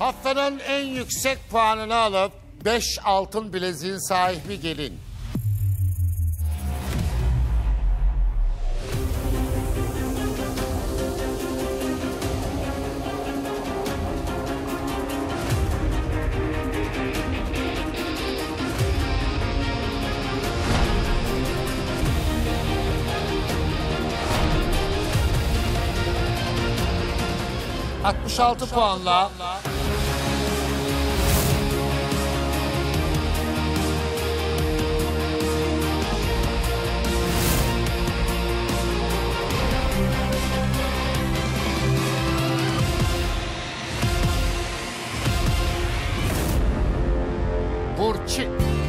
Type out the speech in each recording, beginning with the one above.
Haftanın en yüksek puanını alıp 5 altın bileziğin sahibi gelin. ...66 puanla... Burçin.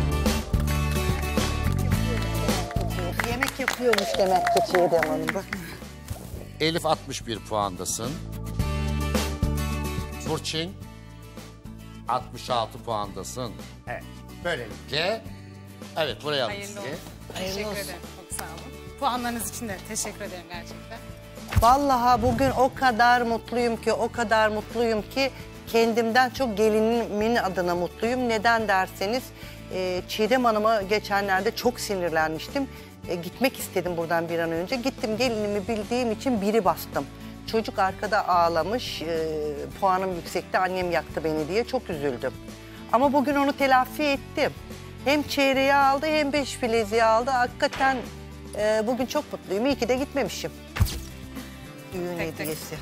Yemek yapıyormuş demek ki Çiğdem Hanım. Elif 61 puandasın. Burçin 66 puandasın. Evet. Böylelikle evet buraya alın sizi. Teşekkür ederim. Çok sağ olun. Puanlarınız için de teşekkür ederim gerçekten. Vallahi bugün o kadar mutluyum ki kendimden çok gelinimin adına mutluyum. Neden derseniz Çiğdem Hanım'a geçenlerde çok sinirlenmiştim. Gitmek istedim buradan bir an önce. Gittim, gelinimi bildiğim için biri bastım. Çocuk arkada ağlamış, puanım yüksekti, annem yaktı beni diye çok üzüldüm. Ama bugün onu telafi ettim. Hem çeyreği aldı hem 5 bileziği aldı. Hakikaten bugün çok mutluyum. İyi ki de gitmemişim. Düğün hediyesi.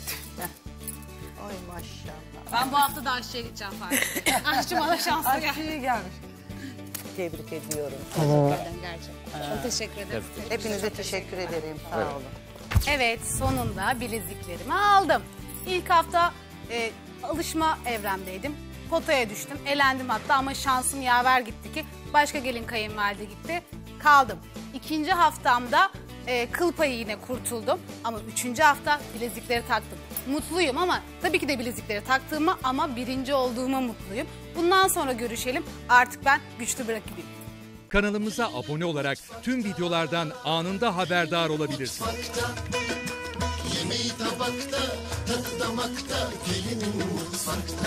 Ay maşallah. Ben bu hafta da aşçıya gideceğim falan. Aşçı bana şanslı geldi. Aşçıya gelmiş. Tebrik ediyorum. Teşekkür ederim gerçekten. Çok teşekkür ederim. Hepinize teşekkür ederim. Sağ olun. Evet, sonunda bileziklerimi aldım. İlk hafta alışma evremdeydim. Potaya düştüm, elendim hatta ama şansım yaver gitti ki başka gelin kayınvalide gitti, kaldım. İkinci haftamda kıl payı yine kurtuldum ama üçüncü hafta bilezikleri taktım. Mutluyum ama tabii ki de bilezikleri taktığıma ama birinci olduğuma mutluyum. Bundan sonra görüşelim, artık ben güçlü bir rakibim. Kanalımıza abone olarak tüm videolardan anında haberdar olabilirsiniz. Yemeği tabakta, tadı damakta, gelinin mutfakta.